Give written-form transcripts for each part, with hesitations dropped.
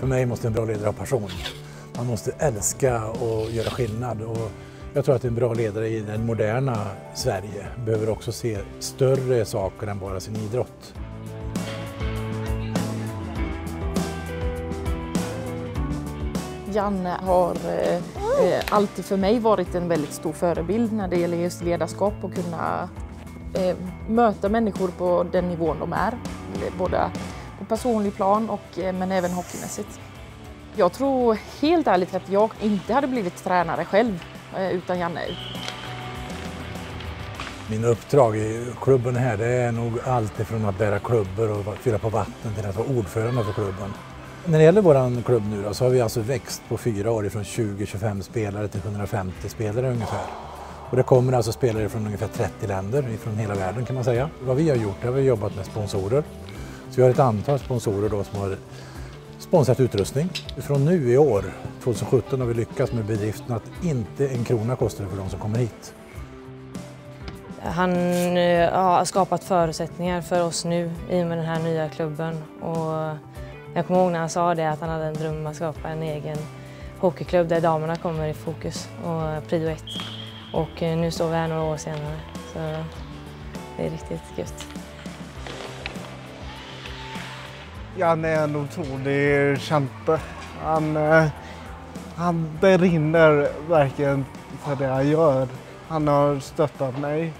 mig måste en bra ledare ha passion. Man måste älska och göra skillnad. Och jag tror att en bra ledare i den moderna Sverige behöver också se större saker än bara sin idrott. Janne har alltid för mig varit en väldigt stor förebild när det gäller just ledarskap och kunna möta människor på den nivån de är. Både på personlig plan men även hockeymässigt. Jag tror helt ärligt att jag inte hade blivit tränare själv utan Janne. Min uppdrag i klubben här, det är nog allt ifrån att bära klubbor och fylla på vatten till att vara ordförande för klubben. När det gäller vår klubb nu då, så har vi alltså växt på 4 år från 20-25 spelare till 150 spelare ungefär. Och det kommer alltså spelare från ungefär 30 länder, från hela världen kan man säga. Vad vi har gjort är att vi har jobbat med sponsorer. Så vi har ett antal sponsorer då som har sponsrat utrustning. Från nu i år, 2017, har vi lyckats med bedriften att inte en krona kostar för de som kommer hit. Han har skapat förutsättningar för oss nu i och med den här nya klubben. Och jag kommer ihåg när han sa det, att han hade en dröm att skapa en egen hockeyklubb där damerna kommer i fokus och prio 1. Och nu står vi här några år senare, så det är riktigt gött. Jan är en otrolig kämpe. Han brinner verkligen för det han gör. Han har stöttat mig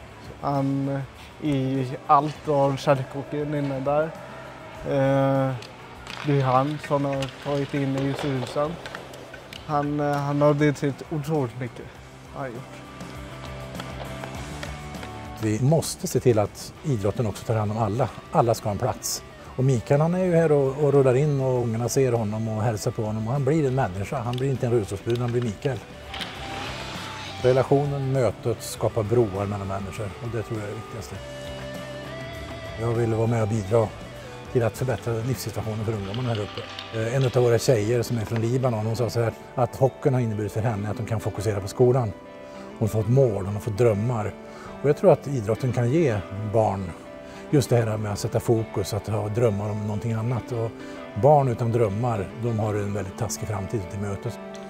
i allt vad kärlekshockeyn innebär. Det är han som har tagit in i styrelsen. Han har betytt otroligt mycket. Vi måste se till att idrotten också tar hand om alla. Alla ska ha en plats. Och Mikael, han är ju här och rullar in och ungarna ser honom och hälsar på honom. Och han blir en människa. Han blir inte en rullstolsburen, han blir Mikael. Relationen, mötet skapar broar mellan människor och det tror jag är det viktigaste. Jag vill vara med och bidra till att förbättra livssituationen för ungdomarna här uppe. En av våra tjejer som är från Libanon, hon sa så här att hockeyn har inneburit för henne att de kan fokusera på skolan. Hon har fått mål, hon har fått drömmar. Och jag tror att idrotten kan ge barn just det här med att sätta fokus, att ha drömmar om någonting annat. Och barn utan drömmar, de har en väldigt taskig framtid till mötes.